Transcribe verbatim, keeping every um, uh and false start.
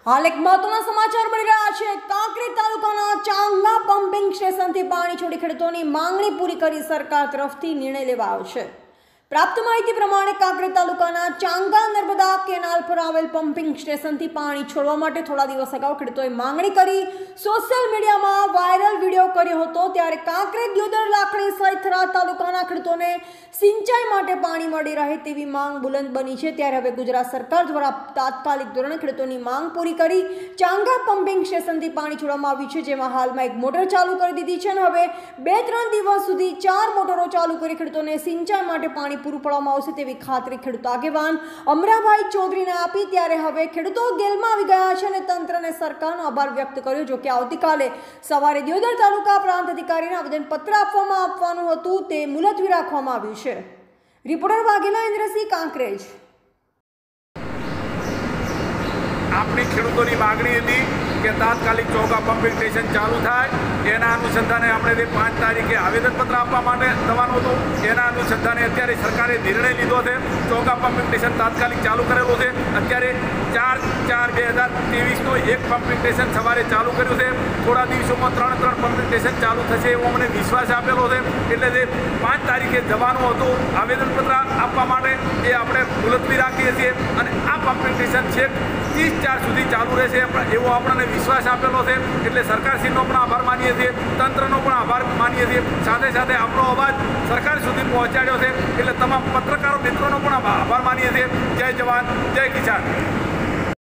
हाल एक महत्वना समाचार मળી રહ્યા છે। કાંકરેજ તાલુકાના ચાંગા પમ્પિંગ સ્ટેશનથી પાણી છોડી ખેડૂતોની માંગણી પૂરી કરી સરકાર તરફથી નિર્ણય લેવાયો છે। प्राप्त माहिती प्रमाणे कांकरेज तालुकाना चांगा नर्मदा केनाल पर आवेल पंपिंग स्टेशनथी पाणी छोड़वा माटे थोड़ा दिवस अगाऊ खेडूतोए मांगणी करी सोशल मीडिया में वायरल वीडियो कर्यो हतो। त्यारे कांकरेज दियोદર लाखणी सहित थराद तालुकाना खेडूतोने सिंचाई माटे पाणी मળી रहे तेवी मांग बुलंद बनी है। त्यारे हवे गुजरात सरकार द्वारा तात्कालिक धोरणे खेडूतोनी मांग पूरी करी चांगा पंपिंग स्टेशनथी पाणी छोड़वामां आव्युं छे, जेमां हालमां एक मोटर चालू करी दीधी छे। हवे बे त्रण दिवस सुधी चार मोटरो चालू करी खेडूतोने सिंचाई माटे पाणी पूरुं पाडवामां आवशे तेवी खातरी खेडूत आगेवान अमराभाई चौधरीने आपी। त्यारे हवे खेडूतो गेलमां आवी गया छे अने तंत्रने सरकारनो आभार व्यक्त कर्यो। जो के आवतीकाले सवारे दियोદર तालुका प्रांत अधिकारीने आवेदनपत्र आपवामां आपवानुं हतुं ते मुलतवी राखवामां आव्युं छे। रिपोर्टर वाघेला इंद्रसिंह, कांकरेज। आपणी खेडूतोनी मागणी हती के तात्कालिक चौका पंपिंग स्टेशन चालू थाय, एना अनुसंधाने आपणे पांच तारीखे आवेदनपत्र आपवा माटे जवानुं हतुं। एना अनुसंधाने अत्यारे सरकारे निर्णय लीधो छे, चौका पंपिंग स्टेशन तात्कालिक चालू करेलुं छे। अत्यारे चार चार बे हज़ार तेवीस नो एक पंपिंग स्टेशन सवारे चालू कर्युं छे। थोड़ा दिवसोमां त्रण त्रण पंपिंग स्टेशन चालू थशे एवो अमने विश्वास आपेलो छे। एटले जे पांच तारीखे जवानुं हतुं आवेदनपत्र आपवा माटे ए आपणे मुलतवी राखीए छीए अने आ पंपिंग स्टेशन छेक तीस चार सुधी चालू रहेशे एवो आपणे विश्वास आपेलो छे। एटले सरकारश्रीनो पण आभार मानीए छीए, तंत्रनो पण आभार मानीए छीए। साथे साथे आपणो अवाज सरकार सुधी पहोंचाड्यो छे, एटले तमाम पत्रकारो मित्रोनो पण आभार मानीए छीए। जय जवान, जय किसान।